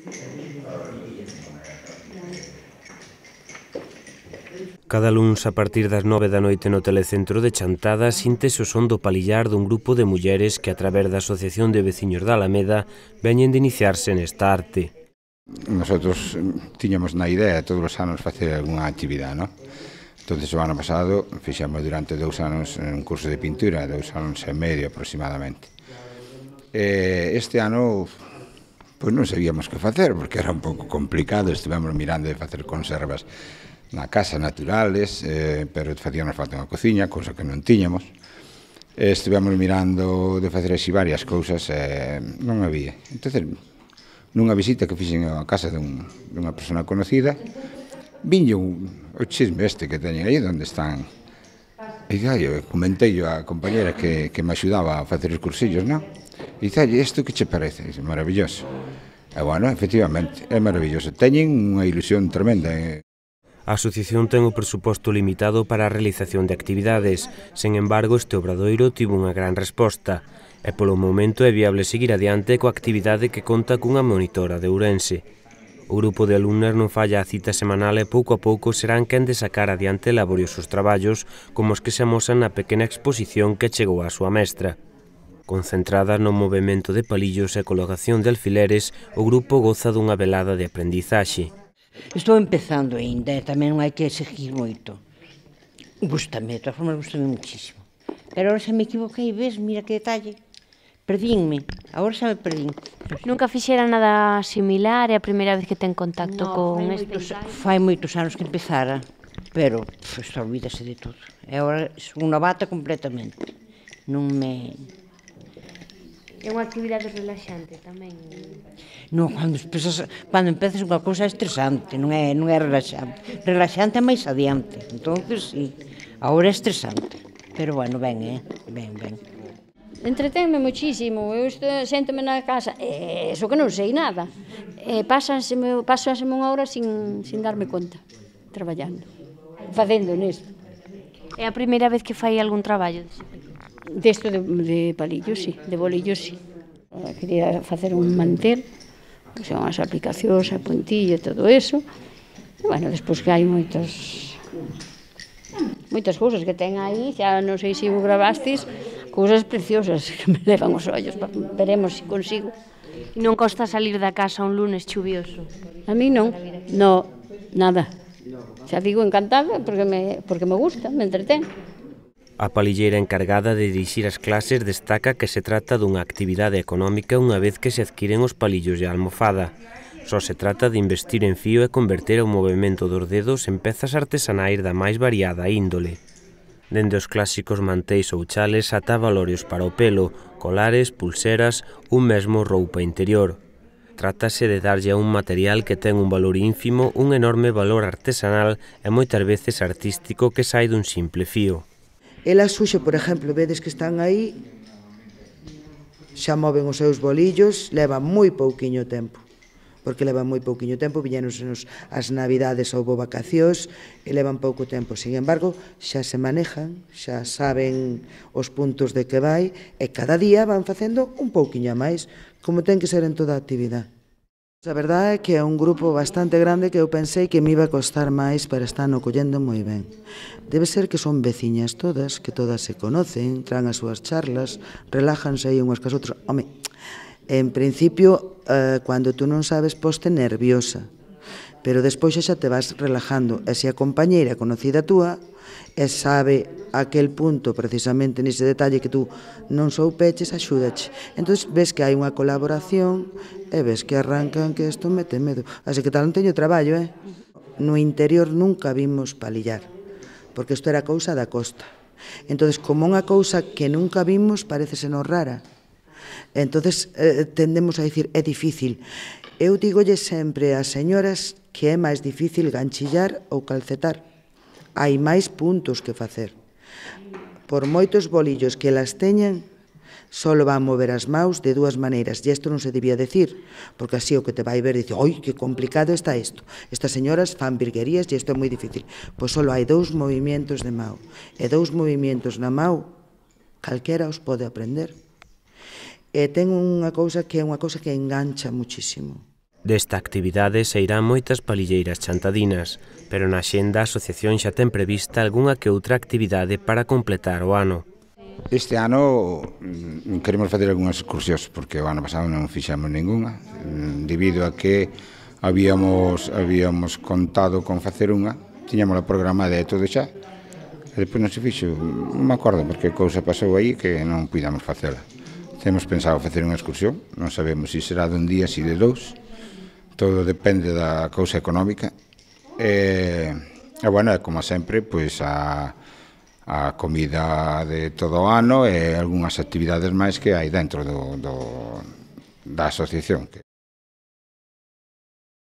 Cada luns a partir das 9 da noite no telecentro de Chantada síntese o son do palillar dun grupo de mulleres que a través da Asociación de Veciños da Alameda veñen de iniciarse nesta arte. Nosotros tiñamos na idea todos os anos facer algunha actividade, non? Entón, o ano pasado fixemos durante 2 anos un curso de pintura, 2 anos e medio aproximadamente. Este ano pois non sabíamos que facer, porque era un pouco complicado, estivemos mirando de facer conservas na casa naturales, pero facíamos falta unha cociña, cousa que non tiñamos. Estivemos mirando de facer así varias cousas, non había. Entón, nunha visita que fixen á casa dunha persona conocida, viño o chisme este que teñen aí, onde están. E eu comentei a compañera que me axudaba a facer os cursillos, non? E dice, isto que che parece? Dice, maravilloso. E, bueno, efectivamente, é maravilloso. Teñen unha ilusión tremenda. A asociación ten o presuposto limitado para a realización de actividades, sen embargo, este obradoiro tivo unha gran resposta, e polo momento é viable seguir adiante coa actividade que conta cunha monitora de Ourense. O grupo de alumnas non falla a cita semanal e pouco a pouco serán quen de sacar adiante laboriosos traballos como os que se amosan na pequena exposición que chegou á súa mestra. Concentrada no movimento de palillos e colocación de alfileres, o grupo goza dunha velada de aprendizaxe. Estou empezando ainda, tamén non hai que seguir moito. Gústame, de todas formas, gústame muchísimo. Pero agora xa me equivoquei, ves, mira que detalle. Perdínme, agora xa me perdín. Nunca fixera nada similar, é a primeira vez que ten contacto con este ensaio? Fai moitos anos que empezara, pero isto olvídase de todo. E agora son unha bata completamente. Non me... É unha actividade relaxante tamén? Non, cando empezas unha cousa é estresante, non é relaxante. Relaxante é máis adiante, entonces sí, agora é estresante. Pero bueno, ben, ben. Entretenme muchísimo, eu séntome na casa, eso que non sei nada. Pásaseme unha hora sin darme conta, traballando, facendo nisto. É a primeira vez que fai algún traballo dese tipo? Desto de palillos, sí, de bolillos, sí. Quería facer un mantel, que son as aplicacións, a puntilla, todo eso. E, bueno, despois que hai moitas cousas que ten aí, xa non sei se o grabastes, cousas preciosas que me levan os ollos, veremos se consigo. E non costa salir da casa un lunes chuvioso? A mí non, nada. Xa digo encantada porque me gusta, me entretén. A palilleira encargada de dirixir as clases destaca que se trata dunha actividade económica unha vez que se adquiren os palillos e a almofada. Só se trata de investir en fío e converter o movimento dos dedos en pezas artesanais da máis variada índole. Dende os clásicos manteis ou chales ata valorios para o pelo, colares, pulseras ou mesmo roupa interior. Trátase de darlle a un material que ten un valor ínfimo, un enorme valor artesanal e moitas veces artístico que sai dun simple fío. Elas xuxe, por exemplo, vedes que están aí, xa moven os seus bolillos, levan moi pouquiño tempo, porque levan moi pouquiño tempo, viñenos as navidades ou vacacións e levan pouco tempo. Sin embargo, xa se manejan, xa saben os puntos de que vai e cada día van facendo un pouquiño a máis, como ten que ser en toda a actividade. A verdade é que é un grupo bastante grande que eu pensei que me iba a costar máis, pero están o collendo moi ben. Debe ser que son veciñas todas, que todas se conocen, traen as súas charlas, relájanse aí unhas cas outras. Home, en principio, cando tú non sabes, poste nerviosa, pero despois xa te vas relajando. E se a compañeira conocida túa e sabe aquel punto precisamente nese detalle que tú non soupeches, axúdache. Entón ves que hai unha colaboración e ves que arrancan que isto mete medo. Así que tal non teño traballo, No interior nunca vimos palillar, porque isto era cousa da costa. Entón, como unha cousa que nunca vimos, parécesenos rara. Entón, tendemos a dicir, é difícil. Eu digolle sempre ás señoras que é máis difícil ganchillar ou calcetar. Hai máis puntos que facer. Por moitos bolillos que las teñan, só van mover as maus de dúas maneiras, e isto non se debía decir, porque así o que te vai ver dice, oi, que complicado está isto. Estas señoras fan virguerías e isto é moi difícil. Pois só hai 2 movimientos de mau, e 2 movimientos na mau, calquera os pode aprender. E ten unha cousa que é unha cousa que engancha muchísimo. Desta actividade sairán moitas palilleiras chantadinas, pero na xenda a asociación xa ten prevista algunha que outra actividade para completar o ano. Este ano queremos facer algunhas excursións, porque o ano pasado non fixamos ninguna, debido a que habíamos contado con facer unha, tiñamos a programada e todo xa, e depois non se fixo, non me acordo porque cousa pasou aí que non pudamos facela. Temos pensado facer unha excursión, non sabemos se será dun día, se de dous, todo depende da cousa económica, e bueno, como sempre, pois a comida de todo o ano e algunhas actividades máis que hai dentro da asociación.